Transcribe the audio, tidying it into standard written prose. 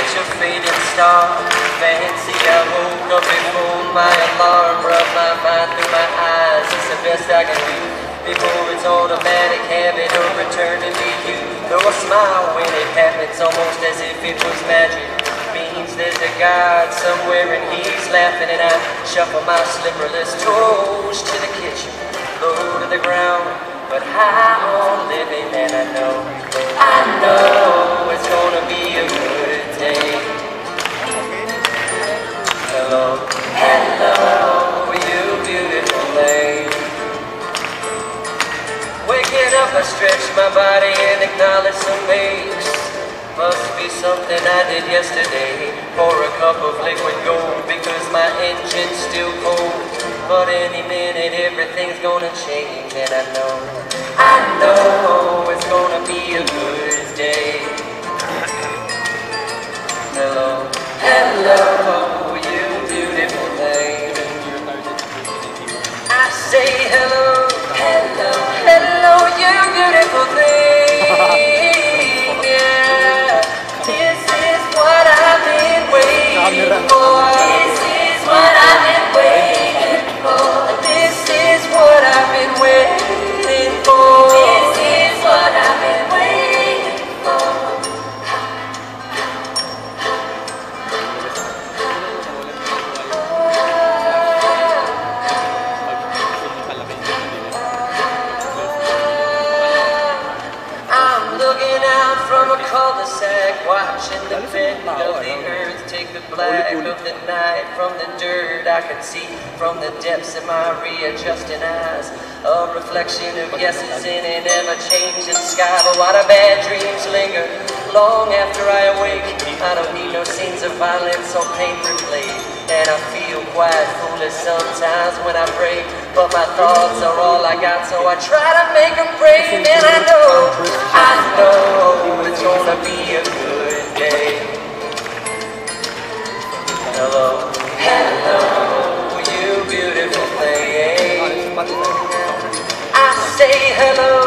catch a fading star. Fancy I woke up before my alarm. Rub my mind through my eyes, it's the best I can do before it's automatic habit of returning to you. Though I smile when it happens, almost as if it was magic. Means there's a God somewhere and he's laughing, and I shuffle my slipperless toes to the kitchen, low to the ground, but high on living, and I know it's gonna be a good day. Hello, hello, you beautiful lady. Waking up, I stretch my body and acknowledge some aches. Must be something I did yesterday. Pour a cup of liquid gold because my engine's still cold. But any minute everything's gonna change, and I know it's gonna be a good day. Hello, hello, you beautiful lady. I say hello, hello, hello, you beautiful thing. Yeah, this is what I've been waiting for. This is what I've been waiting for. This is what I've been waiting for. This is what I've been waiting for. I'm looking out from a cul-de-sac, watching the bend of the earth take the black of the night from the dirt. I can see from the depths of my readjusting eyes a reflection of yeses in an ever-changing sky. But why do bad dreams linger long after I awake? I don't need no scenes of violence or pain replayed, and I feel quite foolish sometimes when I pray, but my thoughts are all I got, so I try to make them brave. And I know it's gonna be a good day. Hello, hello, you beautiful thing. I say hello.